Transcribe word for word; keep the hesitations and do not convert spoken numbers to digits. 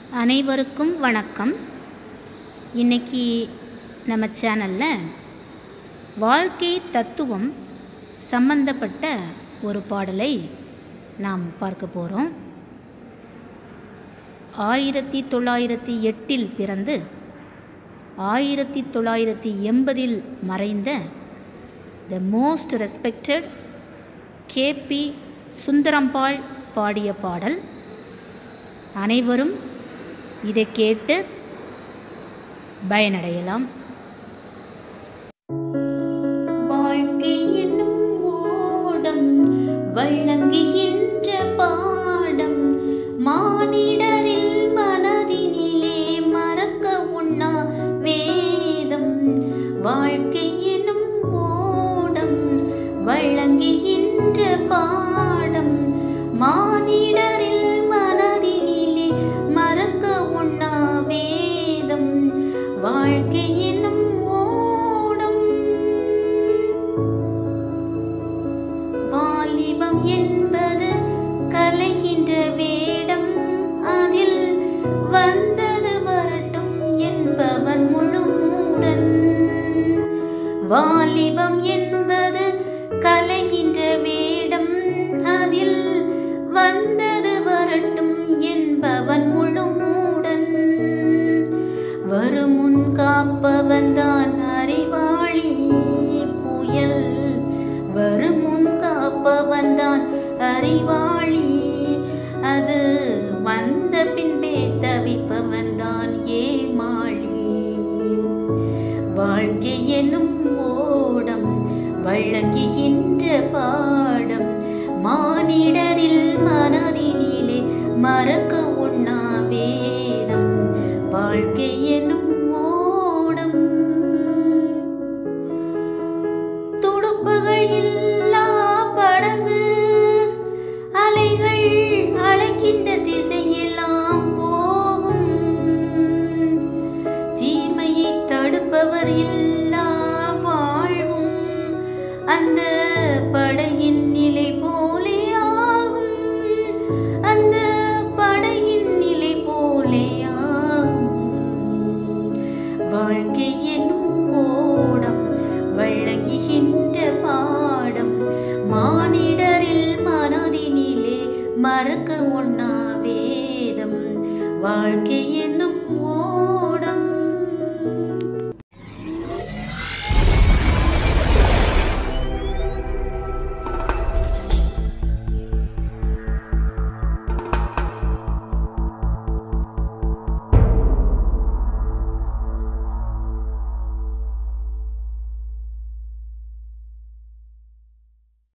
அனைவருக்கும் வணக்கம். இன்னைக்கு நம்ம சேனலில் வாழ்க்கை தத்துவம் சம்பந்தப்பட்ட ஒரு பாடலை நாம் பார்க்க போகிறோம். ஆயிரத்தி தொள்ளாயிரத்தி எட்டில் பிறந்து ஆயிரத்தி தொள்ளாயிரத்தி எண்பதில் மறைந்த the most respected K B Sundarambal பாடிய பாடல். அனைவரும் இதை கேட்டு பயனடையலாம். வாழ்க்கை என்னும் ஓடம் வழங்குகின்ற பாடம் மானிடரில் மனதினிலே மறக்க உண்ணா வேதம். வாழ்க்கை என்னும் ஓடம் வழங்குகின்ற பாடம் மானிடரில் மனதினிலே மறக்க உண்ணா வேதம். வாழ்க்கை என்னும் ஓடம். வாலிபம் என்பது கலைகின்ற வேடம், அதில் வந்தது வரட்டும் என்பவன் முழு மூடன். வாலிபம் என்பது கலைகின்ற வேடம், அதில் வந்தது வரட்டும் என்பவன் முழு மூடன். வருமுன் காப்பவன் தான் அறிவாளி புயல். வருமுன் காப்பவன் தான் அறிவாளி, அது வந்த பின்பே தவிப்பவன் தான் ஏமாளி. வாழ்க்கை என்னும் ஓடம் வழங்குகின்ற பாடம் மானிடரில் மனதினிலே மறக்க உண்ணா வேதம். வாழ்க்கை என்னும் ஓடம். துடுப்புகள் இல்லா படகு, அலைகள் அழைக்கின்ற திசையெல்லாம் போகும். தீமையை தடுப்பவர் இல்லா வாழ்வும் அந்த படையின் நிலை போலே ஆகும். அந்த படையின் நிலை போலே ஆகும். வாழ்க்கை என்னும் ஓடம் வழங்குகின்ற பாடம் மானிடரில் மனதினிலே மறக்க உண்ணா வேதம். வாழ்க்கை